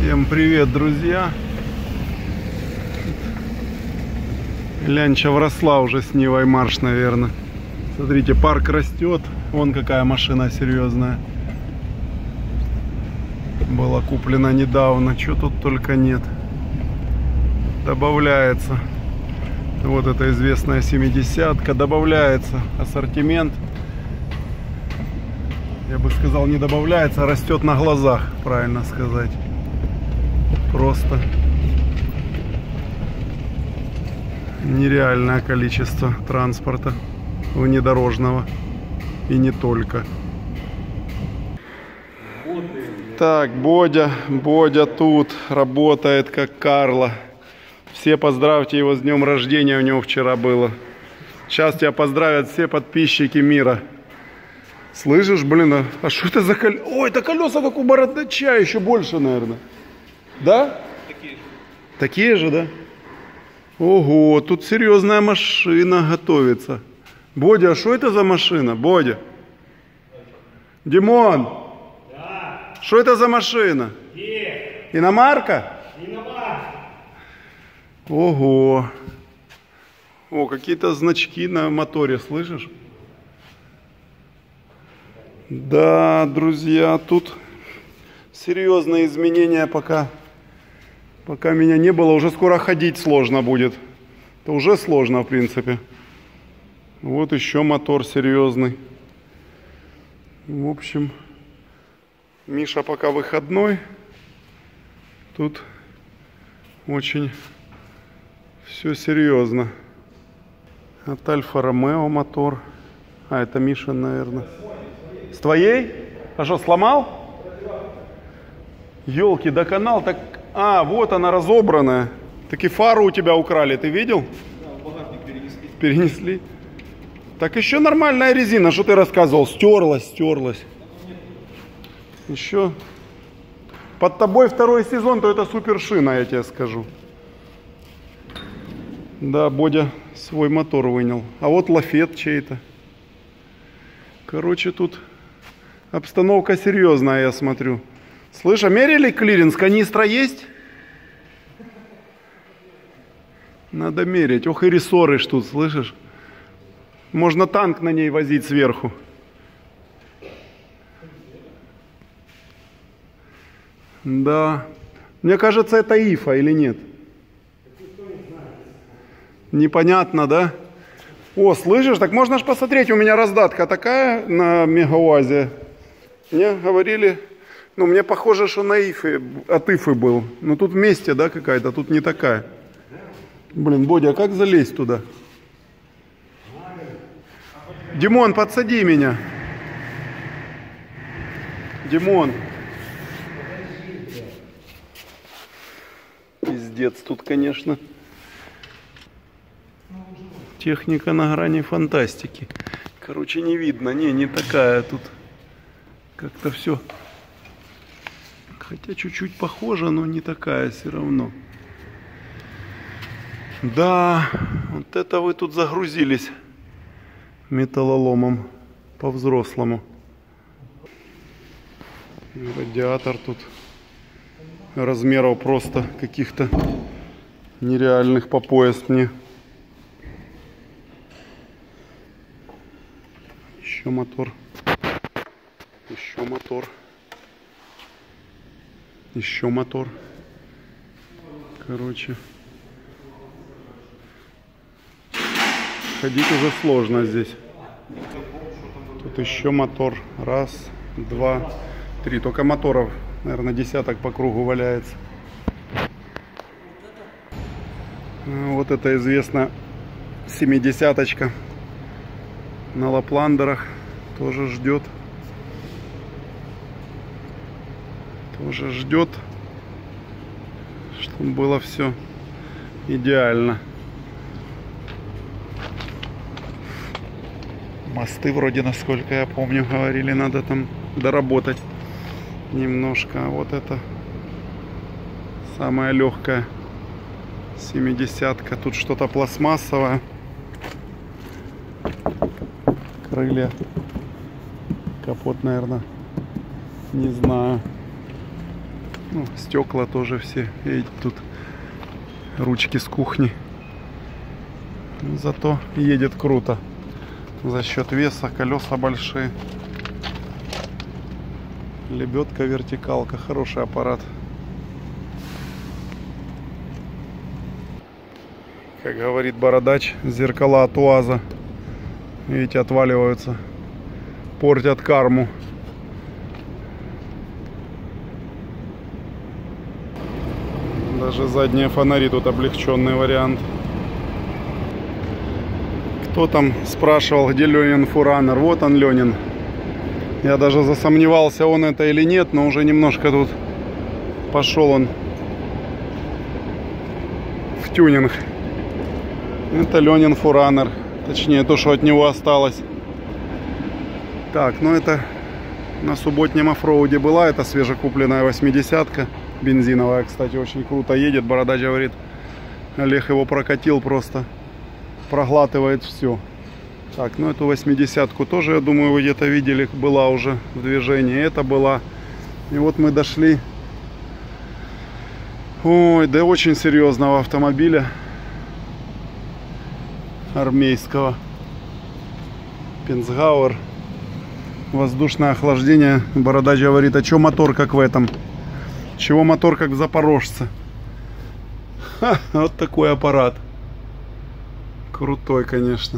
Всем привет, друзья! Лянча вросла уже с Нивой марш, наверное. Смотрите, парк растет. Вон какая машина серьезная. Была куплена недавно. Чего тут только нет. Добавляется. Вот эта известная 70-ка. Добавляется ассортимент. Я бы сказал, не добавляется, а растет на глазах, правильно сказать. Просто нереальное количество транспорта внедорожного. И не только. Так, Бодя тут работает как Карло. Все поздравьте его с днем рождения, у него вчера было. Сейчас тебя поздравят все подписчики мира. Слышишь, блин, а что это за колеса? Ой, это колеса как у бородача, еще больше, наверное. Да? Такие же. Такие же, да? Ого, тут серьезная машина готовится. Бодя, а что это за машина? Бодя? Димон? Да. Что это за машина? Иномарка? Иномарка. Ого. О, какие-то значки на моторе, слышишь? Да, друзья, тут серьезные изменения пока меня не было. Уже скоро ходить сложно будет. Это уже сложно, в принципе. Вот еще мотор серьезный. В общем, Миша пока выходной. Тут очень все серьезно. От Альфа Ромео мотор. А, это Миша, наверное. С твоей? А что, сломал? Ёлки, доконал, так... А, вот она разобранная. Так и фару у тебя украли, ты видел? Да, в багажник перенесли. Перенесли? Так еще нормальная резина, что ты рассказывал? Стерлась. Еще. Под тобой второй сезон, то это супер шина, я тебе скажу. Да, Бодя свой мотор вынял. А вот лафет чей-то. Короче, тут обстановка серьезная, я смотрю. Слышь, а мерили клиренс? Канистра есть? Надо мерить. Ох, и рессоры тут, слышишь? Можно танк на ней возить сверху. Да. Мне кажется, это ИФА или нет? Непонятно, да? О, слышишь, так можно ж посмотреть, у меня раздатка такая на Мегауазе. Мне говорили, ну мне похоже, что на ИФе, от ИФы был. Но тут вместе, да, какая-то, тут не такая. Блин, Бодя, а как залезть туда? Димон, подсади меня. Димон. Пиздец тут, конечно. Техника на грани фантастики. Короче, не видно. Не такая тут. Как-то все. Хотя чуть-чуть похоже, но не такая все равно. Да, вот это вы тут загрузились металлоломом по-взрослому. Радиатор тут размеров просто каких-то нереальных по пояс мне. Еще мотор. Еще мотор. Еще мотор. Короче. Ходить уже сложно здесь. Тут еще мотор. Раз, два, три. Только моторов, наверное, десяток по кругу валяется. Вот это известная 70-очка. На лапландерах тоже ждет. Тоже ждет, чтобы было все идеально. Мосты вроде, насколько я помню, говорили, надо там доработать немножко. А вот это самая легкая 70-ка. Тут что-то пластмассовое. Крылья. Капот, наверное, не знаю. Ну, стекла тоже все, видите, тут ручки с кухни. Зато едет круто. За счет веса, колеса большие. Лебедка, вертикалка, хороший аппарат. Как говорит бородач, зеркала от УАЗа, видите, отваливаются, портят карму. Даже задние фонари тут облегченный вариант. Кто там спрашивал, где Ленин Фуранер? Вот он, Ленин. Я даже засомневался, он это или нет, но уже немножко тут пошел он в тюнинг. Это Ленин Фуранер. Точнее, то, что от него осталось. Так, ну это на субботнем оффроуде была. Это свежекупленная 80-ка. Бензиновая, кстати, очень круто едет. Бородач говорит, Олег его прокатил просто. Проглатывает все. Так, ну эту 80-ку тоже, я думаю, вы где-то видели. Была уже в движении. Это была. И вот мы дошли. Ой, до очень серьезного автомобиля. Армейского. Пенцгауэр. Воздушное охлаждение. Бородач говорит, а чё мотор как в этом? Чего мотор как в Запорожце? Ха, вот такой аппарат. Крутой, конечно.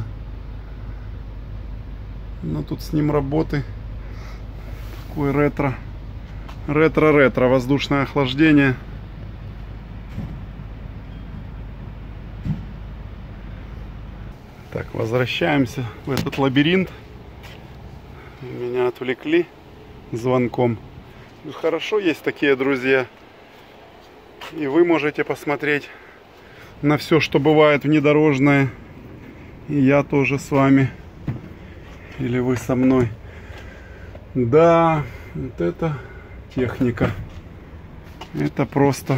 Но тут с ним работы. Такой ретро. Ретро-ретро. Воздушное охлаждение. Так, возвращаемся в этот лабиринт. Меня отвлекли звонком. Хорошо, есть такие друзья. И вы можете посмотреть на все, что бывает внедорожное. И я тоже с вами. Или вы со мной. Да, вот это техника. Это просто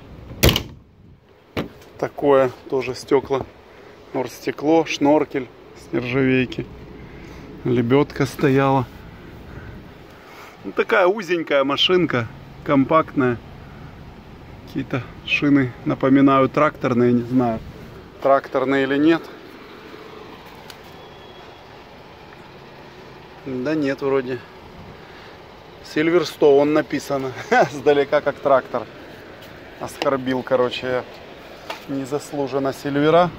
такое тоже стекла. Оргстекло, шноркель с нержавейки. Лебедка стояла. Ну, такая узенькая машинка, компактная. Какие-то шины напоминают тракторные, не знаю, тракторные или нет. Да нет, вроде. Silverstone написано. Сдалека как трактор. Оскорбил, короче, незаслуженно Сильвера.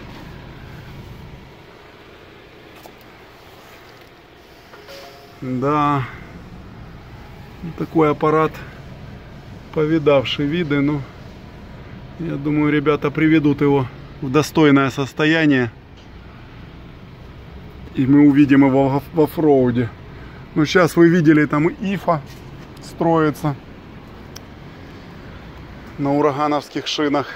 Да, такой аппарат, повидавший виды, но я думаю, ребята приведут его в достойное состояние, и мы увидим его в оффроуде. Ну, сейчас вы видели, там ИФА строится на урагановских шинах.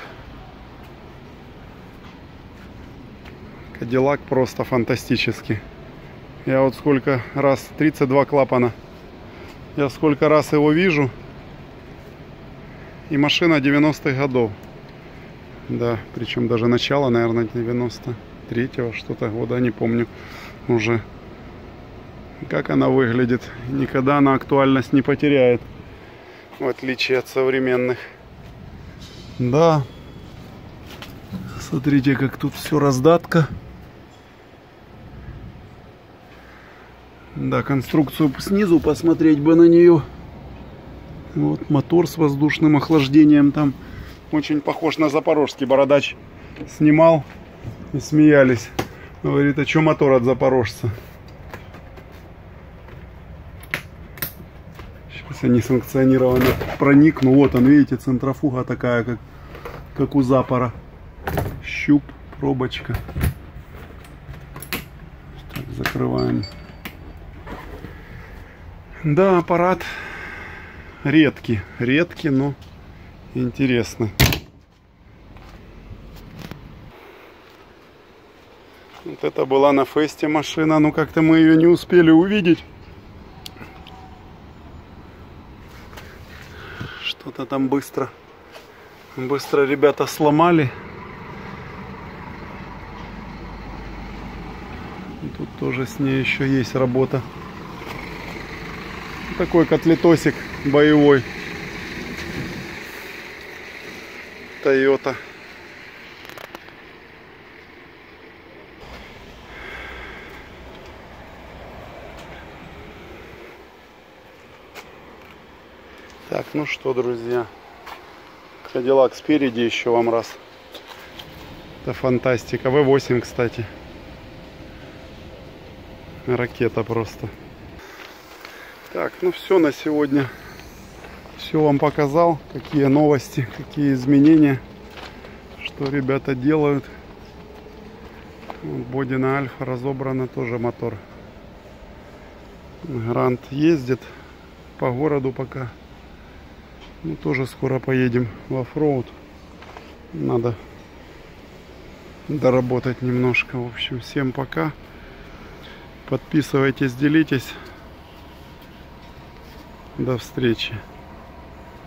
Кадиллак просто фантастический. Я вот сколько раз, 32 клапана, я сколько раз его вижу, и машина 90-х годов, да, причем даже начало, наверное, 93-го, что-то года, не помню уже, как она выглядит, никогда она актуальность не потеряет, в отличие от современных, да, смотрите, как тут все раздатка. Да, конструкцию снизу посмотреть бы на нее. Вот мотор с воздушным охлаждением там. Очень похож на запорожский. Бородач снимал и смеялись. Говорит, а что мотор от запорожца? Сейчас я несанкционированно проникну. Вот он, видите, центрофуга такая, как у запора. Щуп, пробочка. Так, закрываем. Да, аппарат редкий, но интересный. Вот это была на фесте машина, но как-то мы ее не успели увидеть. Что-то там быстро ребята сломали. И тут тоже с ней еще есть работа. Такой котлетосик боевой. Toyota. Так, ну что, друзья, Cadillac спереди еще вам раз. Это фантастика. V8, кстати. Ракета просто. Так, ну все на сегодня. Все вам показал. Какие новости, какие изменения. Что ребята делают. Боди на Альфа разобрана, тоже мотор. Грант ездит по городу пока. Ну, тоже скоро поедем в оффроуд. Надо доработать немножко. В общем, всем пока. Подписывайтесь, делитесь. До встречи.